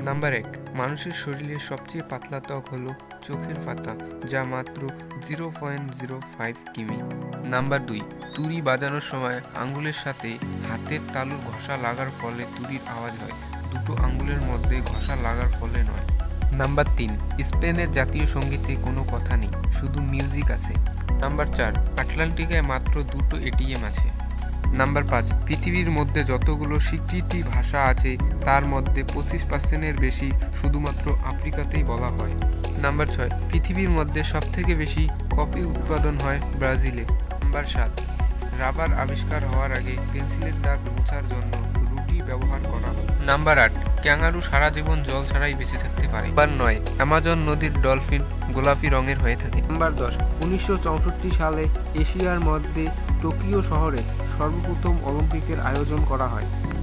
Number ১, মানুষের শরীরের সবচেয়ে পাতলা ত্বক হলো চোখের পাতা, যা মাত্র 0.05 কিমি। নাম্বার ২, তুড়ি বাজানোর সময় আঙ্গুলের সাথে হাতের তালুর ঘষা লাগার ফলে তুড়ির আওয়াজ হয়, দুটো আঙ্গুলের মধ্যে ঘষা লাগার ফলে নয়। নাম্বার ৩, স্পেনের জাতীয় সঙ্গীতে কোনো কথা নেই, শুধু মিউজিক আছে। নাম্বার ৪, আটলান্টিকায় মাত্র দুটো এটিএম আছে। নাম্বার ৫, পৃথিবীর মধ্যে যতগুলো স্বীকৃতি ভাষা আছে তার মধ্যে 25%-এর বেশি শুধুমাত্র আফ্রিকাতেই বলা হয়। নাম্বার ৬, পৃথিবীর মধ্যে সবথেকে বেশি কফি উৎপাদন হয় ব্রাজিলে। নাম্বার ৭, রাবার আবিষ্কার হওয়ার আগে পেন্সিলের দাগ মোছার জন্য রুটি ব্যবহার করা হয়। নাম্বার ৮, ক্যাঙ্গারু সারা জীবন জল ছাড়াই বেঁচে থাকতে পারে। নাম্বার ৯, অ্যামাজন নদীর ডলফিন গোলাপি রঙের হয়ে থাকে। নাম্বার ১০, ১৯৬৪ সালে এশিয়ার মধ্যে টোকিও শহরে সর্বপ্রথম অলিম্পিকের আয়োজন করা হয়।